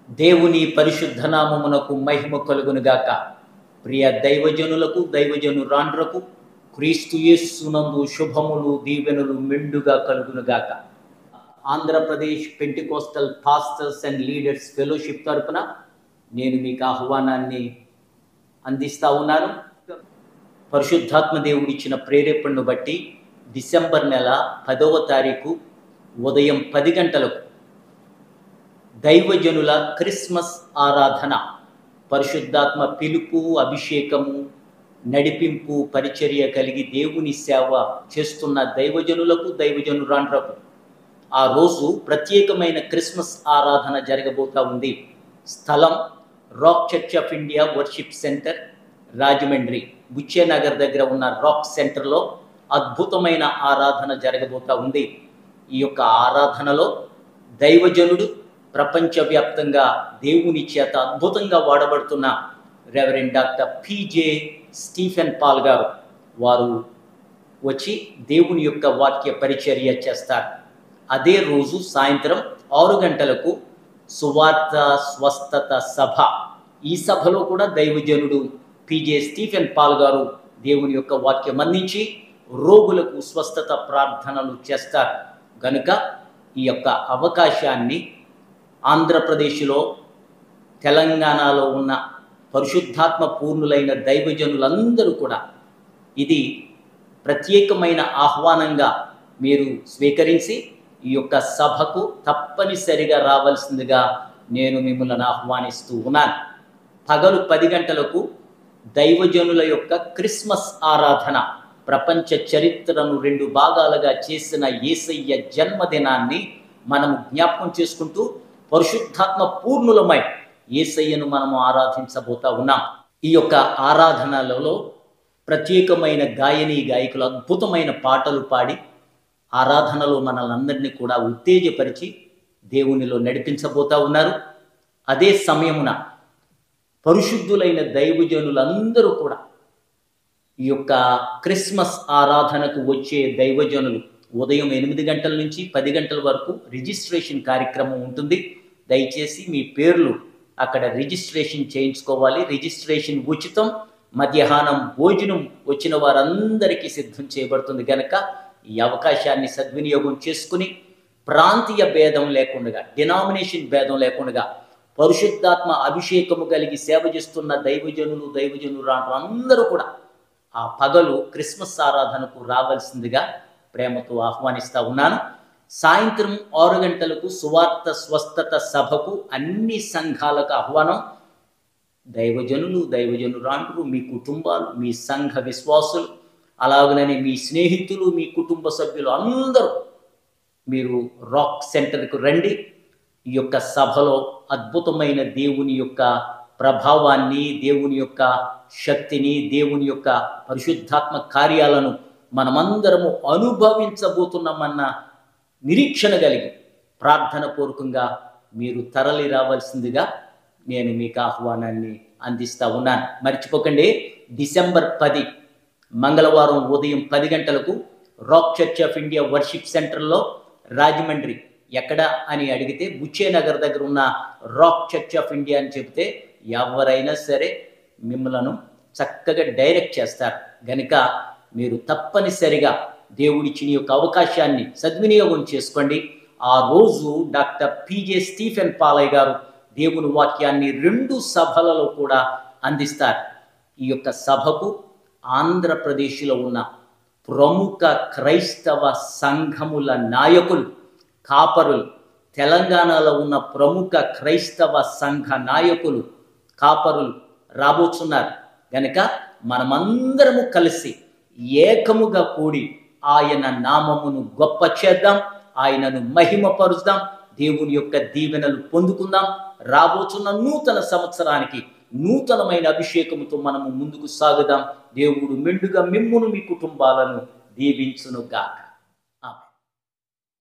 దేవుని పరిశుద్ధ నామమునకు మహిమ కలుగునుగాక. ప్రియ దైవజనులకు దైవజనురాండ్రకు క్రీస్తు యేసునందు శుభములు దీవెనలు మెండుగా కలుగునుగాక. Andhra Pradesh pentecostal pastors and leaders fellowship తరపున నేను మీకు ఆహ్వానాన్ని అందిస్తా ఉన్నాను. పరిశుద్ధాత్మ దేవుడు ఇచ్చిన ప్రేరేపణను బట్టి డిసెంబర్ నెల 10వ తారీఖు ఉదయం 10 గంటలకు దైవజనుల క్రిస్మస్ ఆరాధన, పరిశుద్ధాత్మ పిలుపు, అభిషేకము, నడిపింపు, పరిచర్య కలిగి దేవుని సేవ చేస్తున్న దైవజనులకు దైవజనురాండ్రకు ఆ రోజు ప్రత్యేకమైన క్రిస్మస్ ఆరాధన జరగబోతా ఉంది. స్థలం rock church of India worship centre, Rajahmundry Buchchenagar దగ్గర ఉన్న రాక్ సెంటర్లో అద్భుతమైన ఆరాధన జరగబోతా ఉంది. ఈ యొక్క ఆరాధనలో దైవజనుడు ప్రపంచవ్యాప్తంగా దేవుని చేత అద్భుతంగా వాడబడుతున్న reverend doctor P J Stephen Paul గారు వారు వచ్చి దేవుని యొక్క వాక్య పరిచర్య చేస్తారు. అదే రోజు సాయంత్రం 6 గంటలకు సువార్త స్వస్థత సభ, ఈ సభలో కూడా దైవజనుడు పిజే స్టీఫెన్ పాల్ గారు దేవుని యొక్క వాక్యం అందించి రోగులకు స్వస్థత ప్రార్థనలు చేస్తారు. కనుక ఈ యొక్క అవకాశాన్ని ఆంధ్రప్రదేశ్లో, తెలంగాణలో ఉన్న పరిశుద్ధాత్మ పూర్ణులైన దైవజనులందరూ కూడా ఇది ప్రత్యేకమైన ఆహ్వానంగా మీరు స్వీకరించి ఈ యొక్క సభకు తప్పనిసరిగా రావాల్సిందిగా నేను మిమ్మల్ని ఆహ్వానిస్తూ ఉన్నాను. పగలు 10 గంటలకు దైవజనుల యొక్క క్రిస్మస్ ఆరాధన, ప్రపంచ చరిత్రను 2 భాగాలుగా చేసిన యేసయ్య జన్మదినాన్ని మనము జ్ఞాపకం చేసుకుంటూ పరిశుద్ధాత్మ పూర్ణులమై యేసయ్యను మనము ఆరాధించబోతా ఉన్నాం. ఈ యొక్క ఆరాధనలలో ప్రత్యేకమైన గాయకులు అద్భుతమైన పాటలు పాడి ఆరాధనలో మనల్ని కూడా ఉత్తేజపరిచి దేవునిలో నడిపించబోతా ఉన్నారు. అదే సమయమున పరిశుద్ధులైన దైవజనులందరూ కూడా ఈ యొక్క క్రిస్మస్ ఆరాధనకు వచ్చే దైవజనులు ఉదయం 8 గంటల నుంచి 10 గంటల వరకు రిజిస్ట్రేషన్ కార్యక్రమం ఉంటుంది. దయచేసి మీ పేర్లు అక్కడ రిజిస్ట్రేషన్ చేయించుకోవాలి. రిజిస్ట్రేషన్ ఉచితం. మధ్యాహ్నం భోజనం వచ్చిన వారందరికీ సిద్ధం చేయబడుతుంది. కనుక ఈ అవకాశాన్ని సద్వినియోగం చేసుకుని ప్రాంతీయ భేదం లేకుండా, డినామినేషన్ భేదం లేకుండా పరిశుద్ధాత్మ అభిషేకము కలిగి సేవ చేస్తున్న దైవజనులు అందరూ కూడా ఆ పగలు క్రిస్మస్ ఆరాధనకు రావాల్సిందిగా ప్రేమతో ఆహ్వానిస్తా ఉన్నాను. సాయంత్రం 6 గంటలకు సువార్త స్వస్థత సభకు అన్ని సంఘాలకు ఆహ్వానం. దైవజనులు, దైవజనురాండ్రు, మీ కుటుంబాలు, మీ సంఘ విశ్వాసులు, అలాగనే మీ స్నేహితులు, మీ కుటుంబ సభ్యులు అందరూ మీరు రాక్ సెంటర్కు రండి. ఈ యొక్క సభలో అద్భుతమైన దేవుని యొక్క ప్రభావాన్ని, దేవుని యొక్క శక్తిని, దేవుని యొక్క పరిశుద్ధాత్మ కార్యాలను మనమందరము అనుభవించబోతున్నామన్న నిరీక్షణ కలిగి ప్రార్థన పూర్వకంగా మీరు తరలి రావాల్సిందిగా నేను మీకు ఆహ్వానాన్ని అందిస్తా ఉన్నాను. మర్చిపోకండి, డిసెంబర్ 10 మంగళవారం ఉదయం 10 గంటలకు rock church of India worship సెంటర్లో, రాజమండ్రి ఎక్కడ అని అడిగితే బుచ్చేనగర్ దగ్గర ఉన్న రాక్ చర్చ్ ఆఫ్ ఇండియా అని చెప్తే ఎవరైనా సరే మిమ్మలను చక్కగా డైరెక్ట్ చేస్తారు. కనుక మీరు తప్పనిసరిగా దేవుడిచ్చిన యొక్క అవకాశాన్ని సద్వినియోగం చేసుకోండి. ఆ రోజు డాక్టర్ పిజే స్టీఫెన్ పాలయ్య గారు దేవుని వాక్యాన్ని 2 సభలలో కూడా అందిస్తారు. ఈ యొక్క సభకు ఆంధ్రప్రదేశ్లో ఉన్న ప్రముఖ క్రైస్తవ సంఘముల నాయకులు, కాపరులు, తెలంగాణలో ఉన్న ప్రముఖ క్రైస్తవ సంఘ నాయకులు, కాపరులు రాబోతున్నారు. కనుక మనమందరము కలిసి ఏకముగా కూడి ఆయన నామమును గొప్ప చేద్దాం, ఆయనను మహిమపరుద్దాం, దేవుని యొక్క దీవెనలు పొందుకుందాం. రాబోతున్న నూతన సంవత్సరానికి నూతనమైన అభిషేకముతో మనము ముందుకు సాగుదాం. దేవుడు మెండుగా మిమ్మును, మీ కుటుంబాలను దీవించునుగాక.